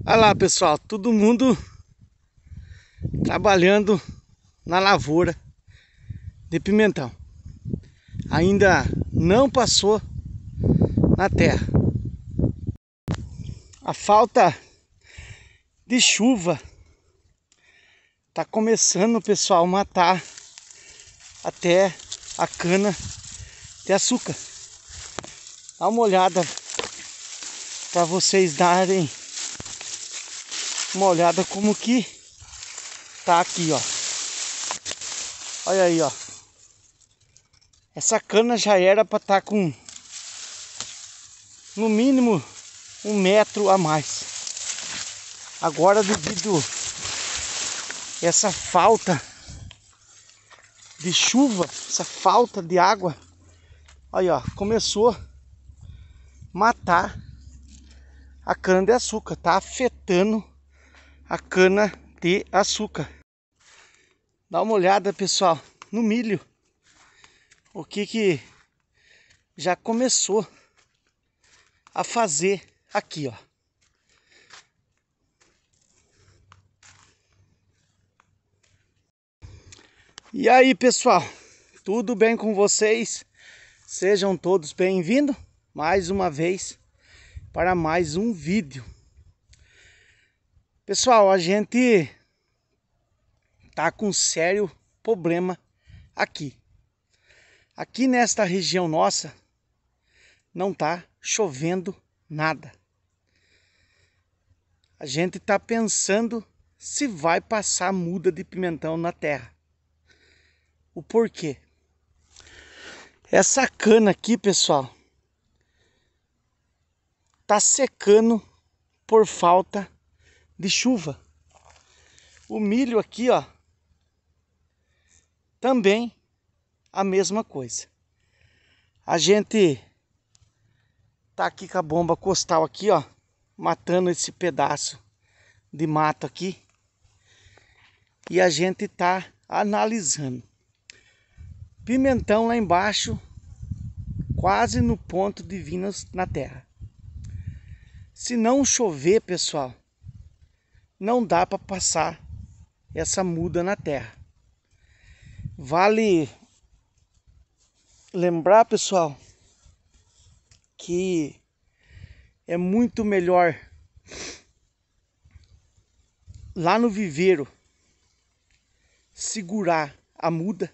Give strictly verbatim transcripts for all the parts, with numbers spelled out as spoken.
Olha lá, pessoal, todo mundo trabalhando na lavoura de pimentão. Ainda não passou na terra. A falta de chuva tá começando, pessoal, a matar até a cana de açúcar. Dá uma olhada para vocês darem uma olhada como que tá aqui, ó. Olha aí, ó. Essa cana já era para estar com no mínimo um metro a mais. Agora, devido a essa falta de chuva, essa falta de água, aí, ó, começou a matar a cana de açúcar, tá afetando a cana de açúcar. Dá uma olhada, pessoal, no milho. O que que já começou a fazer aqui, ó. E aí, pessoal, tudo bem com vocês? Sejam todos bem-vindos mais uma vez para mais um vídeo. Pessoal, a gente tá com um sério problema aqui. Aqui nesta região nossa não tá chovendo nada. A gente tá pensando se vai passar muda de pimentão na terra. O porquê? Essa cana aqui, pessoal, tá secando por falta de chuva. O milho aqui, ó, também a mesma coisa. A gente tá aqui com a bomba costal aqui, ó, matando esse pedaço de mato aqui. E a gente tá analisando. Pimentão lá embaixo, quase no ponto de vir na terra. Se não chover, pessoal, não dá para passar essa muda na terra. Vale lembrar, pessoal, que é muito melhor lá no viveiro segurar a muda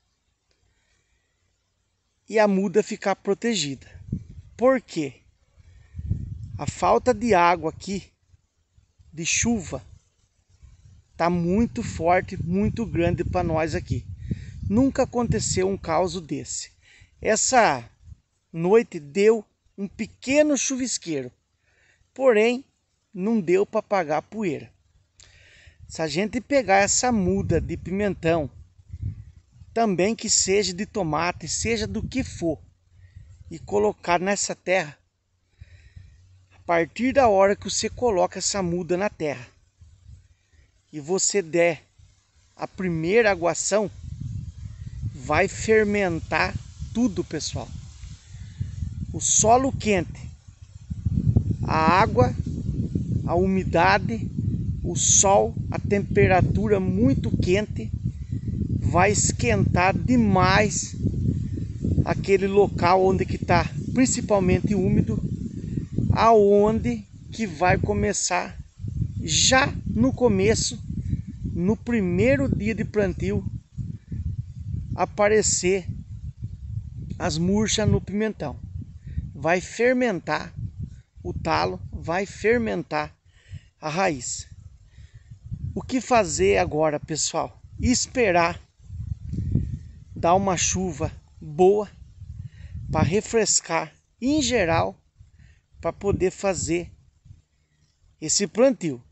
e a muda ficar protegida. Por quê? A falta de água aqui, de chuva, tá muito forte, muito grande para nós aqui. Nunca aconteceu um caso desse. Essa noite deu um pequeno chuvisqueiro, porém não deu para apagar a poeira. Se a gente pegar essa muda de pimentão, também que seja de tomate, seja do que for, e colocar nessa terra, a partir da hora que você coloca essa muda na terra e você der a primeira aguação, vai fermentar tudo, pessoal. O solo quente, a água, a umidade, o sol, a temperatura muito quente vai esquentar demais aquele local onde que está principalmente úmido, aonde que vai começar já no começo, no primeiro dia de plantio, aparecer as murchas no pimentão. Vai fermentar o talo, vai fermentar a raiz. O que fazer agora, pessoal? Esperar dar uma chuva boa para refrescar, em geral, para poder fazer esse plantio.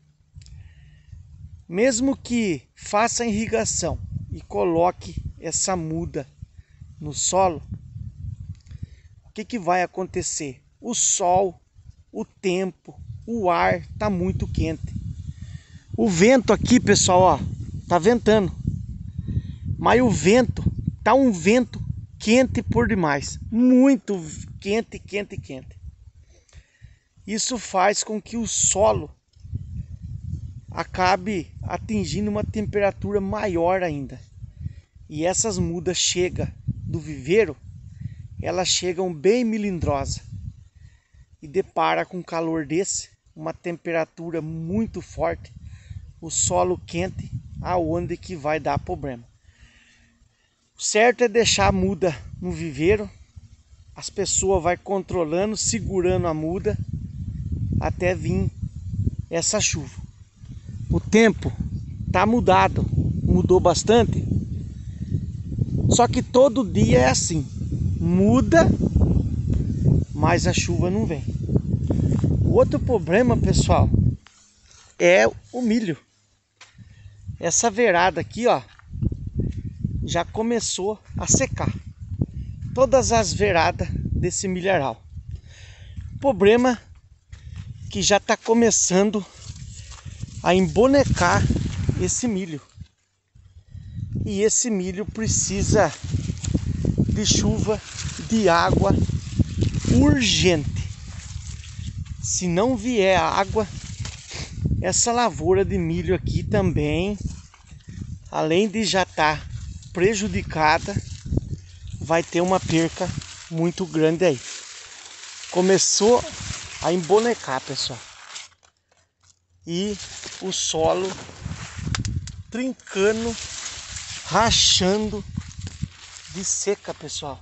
Mesmo que faça irrigação e coloque essa muda no solo, o que que vai acontecer? O sol, o tempo, o ar tá muito quente. O vento aqui, pessoal, ó, tá ventando. Mas o vento tá um vento quente por demais, muito quente, quente, quente. Isso faz com que o solo acabe atingindo uma temperatura maior ainda. E essas mudas chegam do viveiro, elas chegam bem melindrosas e depara com um calor desse, uma temperatura muito forte, o solo quente, aonde que vai dar problema. O certo é deixar a muda no viveiro, as pessoas vai controlando, segurando a muda até vir essa chuva. O tempo tá mudado, mudou bastante. Só que todo dia é assim, muda, mas a chuva não vem. O outro problema, pessoal, é o milho. Essa verada aqui, ó, já começou a secar. Todas as veradas desse milharal. O problema é que já está começando a embonecar esse milho. E esse milho precisa de chuva, de água urgente. Se não vier água, essa lavoura de milho aqui também, além de já estar prejudicada, vai ter uma perca muito grande aí. Começou a embonecar, pessoal. E o solo trincando, rachando de seca, pessoal.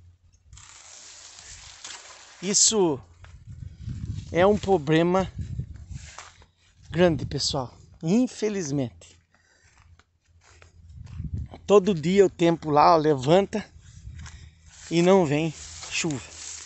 Isso é um problema grande, pessoal. Infelizmente. Todo dia o tempo lá, ó, levanta e não vem chuva.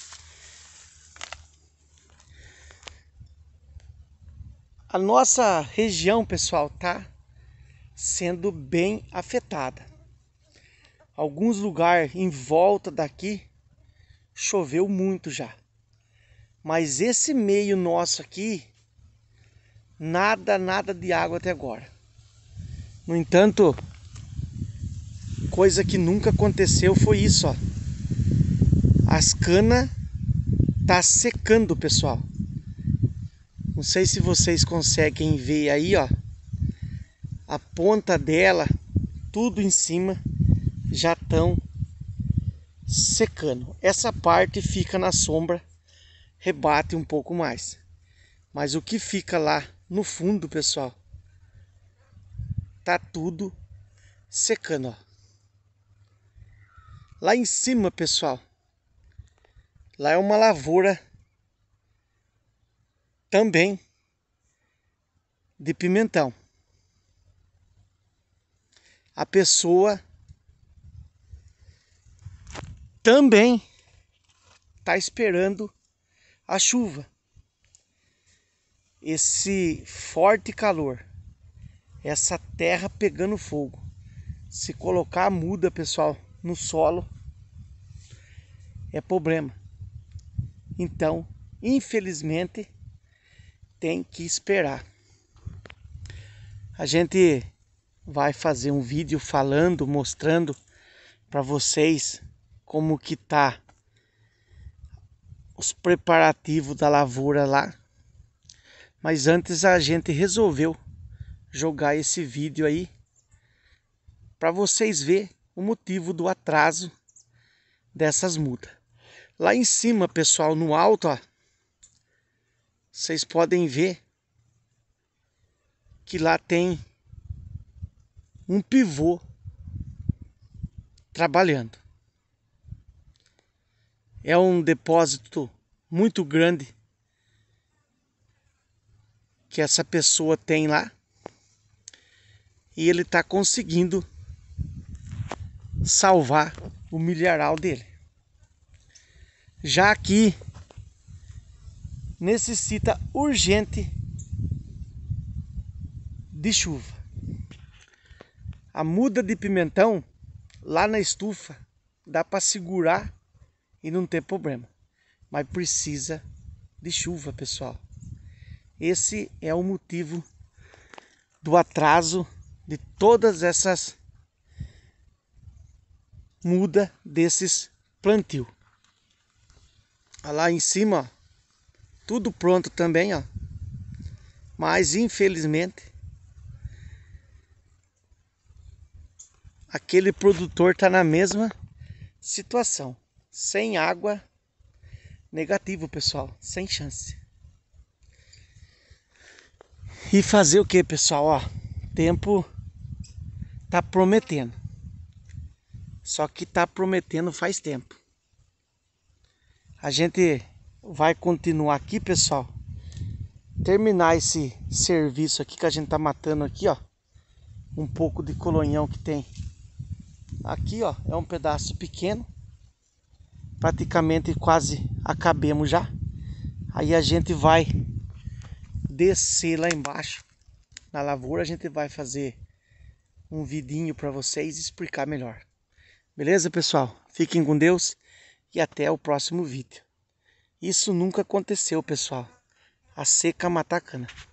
A nossa região, pessoal, tá sendo bem afetada. Alguns lugares em volta daqui choveu muito já. Mas esse meio nosso aqui, nada, nada de água até agora. No entanto, coisa que nunca aconteceu foi isso, ó. As canas tá secando, pessoal. Não sei se vocês conseguem ver aí, ó. A ponta dela, tudo em cima, já estão secando. Essa parte fica na sombra, rebate um pouco mais. Mas o que fica lá no fundo, pessoal, tá tudo secando, ó. Lá em cima, pessoal, lá é uma lavoura também de pimentão. A pessoa também está esperando a chuva. Esse forte calor, essa terra pegando fogo. Se colocar a muda, pessoal, no solo, é problema. Então, infelizmente, tem que esperar. A gente vai fazer um vídeo falando, mostrando para vocês como que tá os preparativos da lavoura lá. Mas antes a gente resolveu jogar esse vídeo aí para vocês verem o motivo do atraso dessas mudas. Lá em cima, pessoal, no alto, ó, vocês podem ver que lá tem um pivô trabalhando. É um depósito muito grande que essa pessoa tem lá e ele está conseguindo salvar o milharal dele. Já aqui necessita urgente de chuva. A muda de pimentão lá na estufa dá para segurar e não ter problema, mas precisa de chuva, pessoal. Esse é o motivo do atraso de todas essas mudas desses plantio. Lá em cima, ó, tudo pronto também, ó. Mas infelizmente aquele produtor tá na mesma situação. Sem água, negativo, pessoal. Sem chance. E fazer o que, pessoal? Ó, tempo tá prometendo. Só que tá prometendo faz tempo. A gente vai continuar aqui, pessoal. Terminar esse serviço aqui que a gente tá matando aqui, ó. Um pouco de colonhão que tem. Aqui, ó, é um pedaço pequeno. Praticamente quase acabemos já. Aí a gente vai descer lá embaixo na lavoura. A gente vai fazer um vidinho para vocês explicar melhor. Beleza, pessoal? Fiquem com Deus e até o próximo vídeo. Isso nunca aconteceu, pessoal. A seca matar a cana.